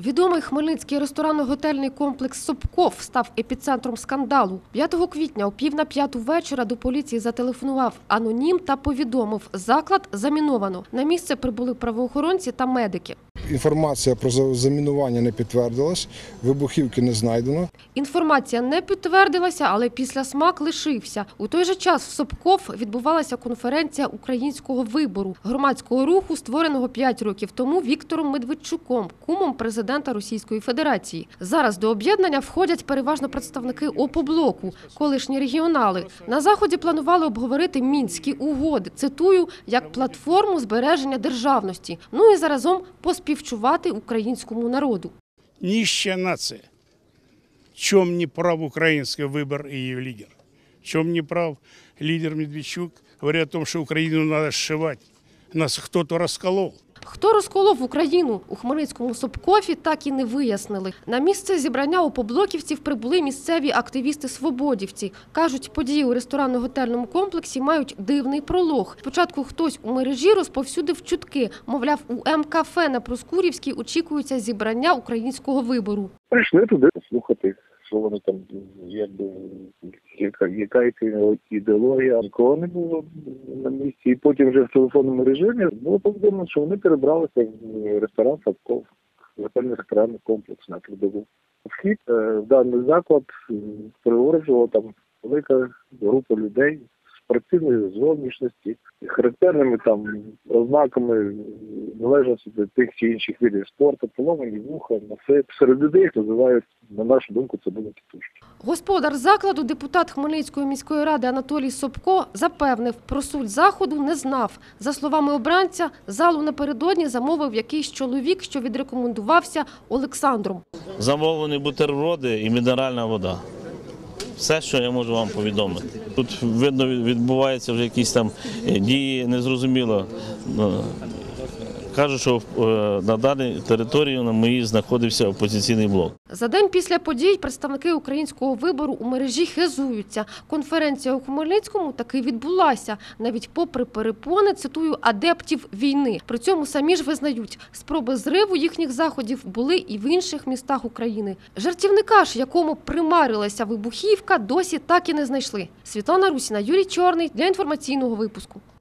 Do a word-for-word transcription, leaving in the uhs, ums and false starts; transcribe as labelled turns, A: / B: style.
A: Відомий хмельницький ресторанно-готельний комплекс «Собков» став епіцентром скандалу. п'ятого квітня о пів на п'яту вечора до поліції зателефонував анонім та повідомив – заклад заміновано. На місце прибули правоохоронці та медики.
B: Інформація про замінування не підтвердилась, вибухівки не знайдено.
A: Інформація не підтвердилася, але післясмак лишився. У той же час в «Собков» відбувалася конференція українського вибору, громадського руху, створеного п'ять років тому Віктором Медведчуком, кумом президента Російської Федерації. Зараз до об'єднання входять переважно представники «Опоблоку», колишні регіонали. На заході планували обговорити Мінські угоди, цитую, як платформу збереження державності. Ну і заразом поспівчувати українському народу.
C: Нищая нация. В чем не прав украинский выбор и ее лидер? В чем не прав лидер Медведчук, говоря о том, что Украину надо сшивать? Нас кто-то расколол.
A: Хто розколов Україну? У хмельницькому «Собкові» так і не вияснили. На місце зібрання опоблоківців прибули місцеві активісти-свободівці. Кажуть, події у ресторанно-готельному комплексі мають дивний пролог. Спочатку хтось у мережі розповсюдив чутки. Мовляв, у М-кафе на Проскурівській очікується зібрання українського вибору.
D: Прийшли туди слухати, що вони там, якби, яка, яка ідеологія. Нікого не було на місці. І потім вже в телефонному режимі було повідомлено, що вони перебралися в ресторан «Собков», готельний ресторанний комплекс на Трудову. Вхід в даний заклад приорджувала там велика група людей з спортивної зовнішності, характерними там ознаками належності до тих чи інших видів спорту, поломані вуха, носи. Серед людей їх називають, на нашу думку, це були тітушки.
A: Господар закладу, депутат Хмельницької міської ради Анатолій Собко, запевнив, про суть заходу не знав. За словами обранця, залу напередодні замовив якийсь чоловік, що відрекомендувався Олександром.
E: Замовлені бутерброди і мінеральна вода. Все, що я можу вам повідомити. Тут, видно, відбуваються вже якісь там дії, незрозуміло. Кажуть, що на даній території на моїй знаходився опозиційний блок.
A: За день після подій представники українського вибору у мережі хизуються. Конференція у Хмельницькому таки відбулася, навіть попри перепони, цитую, адептів війни. При цьому самі ж визнають, спроби зриву їхніх заходів були і в інших містах України. Жартівника ж, якому примарилася вибухівка, досі так і не знайшли. Світлана Русіна, Юрій Чорний для інформаційного випуску.